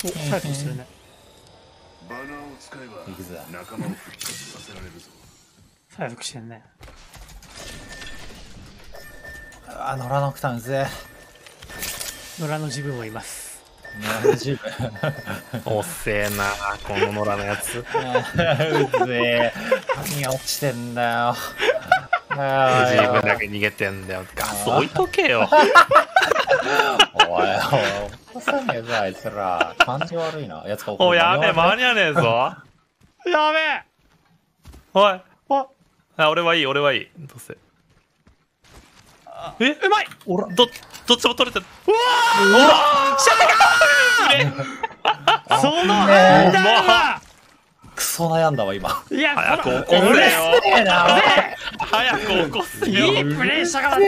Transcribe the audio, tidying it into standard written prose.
お、早くしてるね。 行くぜ。 早くしてるね。 あ、野良ノクターンうぜ野良の自分もいます。 え。野良自分。 おっせえな、この野良のやつ。 うぜえ。何が落ちてんだよ。 自分だけ逃げてんだよ。ガス置いとけよ。 おい、起こさねえぞ、あいつら。感じ悪いな。やつか、 おい、やべえ、間に合わねえぞ。やべえ。おい。あ、俺はいい、俺はいい。どうせ。え、うまい。どっちも取れてる。うわー、シャーその判断はクソ悩んだわ、今。 いや、 早く起こせよ。 うるせえな、おい。 早く起こせよ。 いいプレイしたから